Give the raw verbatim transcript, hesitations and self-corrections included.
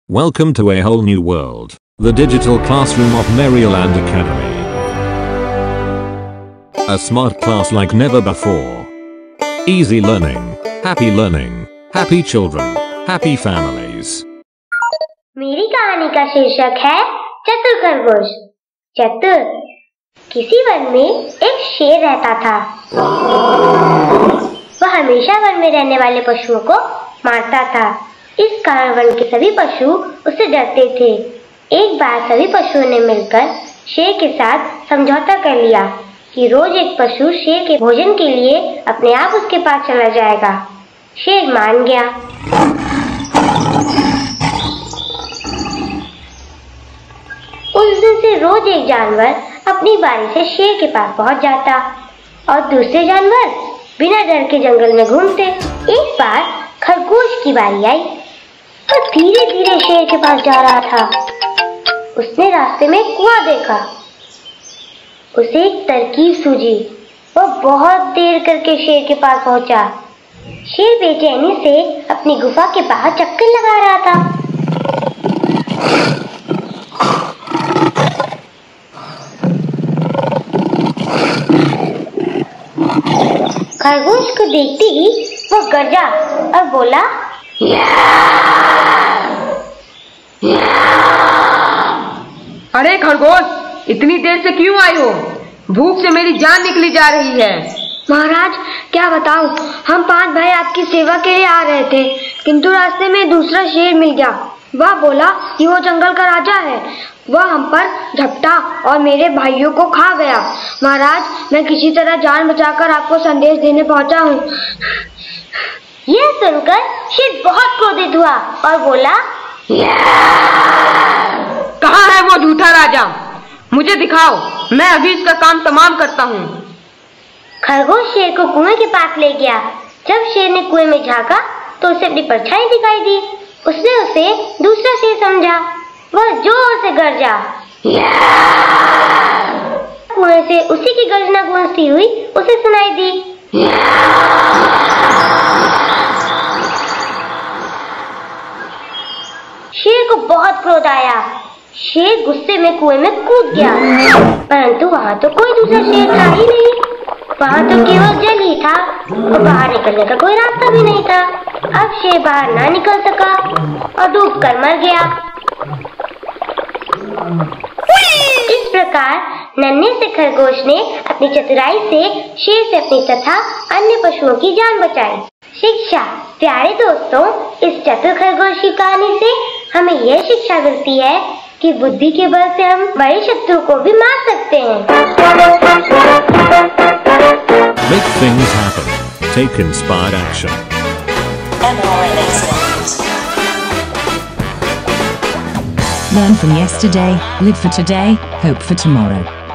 Welcome to a whole new world, the digital classroom of Maryland Academy. A smart class like never before. Easy learning, happy learning, happy children, happy families. मेरी कहानी का शीर्षक है चतुर खरगोश। चतुर। किसी वन में एक शेर रहता था। वह हमेशा वन में रहने वाले पशुओं को मारता था। इस कारण वन के सभी पशु उससे डरते थे। एक बार सभी पशुओं ने मिलकर शेर के साथ समझौता कर लिया कि रोज एक पशु शेर के भोजन के लिए अपने आप उसके पास चला जाएगा। शेर मान गया। उस दिन से रोज एक जानवर अपनी बारी से शेर के पास पहुंच जाता और दूसरे जानवर बिना डर के जंगल में घूमते। एक बार खरगोश की बारी आई। वह धीरे धीरे शेर के पास जा रहा था। उसने रास्ते में कुआं देखा। उसे एक तरकीब सूझी। वह बहुत देर करके शेर के पास पहुंचा। शेर बेचैनी से अपनी गुफा के बाहर चक्कर लगा रहा था। खरगोश को देखते ही वह गरजा और बोला, अरे खरगोश, इतनी देर से क्यों आई हो? भूख से मेरी जान निकली जा रही है। महाराज, क्या बताऊं, हम पांच भाई आपकी सेवा के लिए आ रहे थे, किंतु रास्ते में दूसरा शेर मिल गया। वह बोला कि वो जंगल का राजा है। वह हम पर झपटा और मेरे भाइयों को खा गया। महाराज, मैं किसी तरह जान बचाकर आपको संदेश देने पहुंचा हूँ। यह सुनकर शेर बहुत क्रोधित हुआ और बोला, कहाँ है वो झूठा राजा? मुझे दिखाओ, मैं अभी इसका काम तमाम करता हूँ। खरगोश शेर को कुएं के पास ले गया। जब शेर ने कुएं में झांका तो उसे अपनी परछाई दिखाई दी। उसने उसे दूसरा शेर समझा। वह जोर से गरजा। कुएं से उसी की गर्जना गूंजती हुई उसे सुनाई दी। शेर को बहुत क्रोध आया। शेर गुस्से में कुएं में कूद गया, परंतु वहां तो कोई दूसरा शेर था ही नहीं। वहां तो केवल जल ही था और बाहर निकलने का कोई रास्ता भी नहीं था। अब शेर बाहर ना निकल सका और डूब कर मर गया। इस प्रकार नन्हे से खरगोश ने अपनी चतुराई से शेर से अपनी तथा अन्य पशुओं की जान बचाई। शिक्षा। प्यारे दोस्तों, इस चतुर खरगोश की कहानी से हमें यह शिक्षा मिलती है कि बुद्धि के बल से हम बड़े शत्रु को भी मार सकते हैं। Make things happen. Take inspired action. Learn from yesterday, live for today, hope for tomorrow.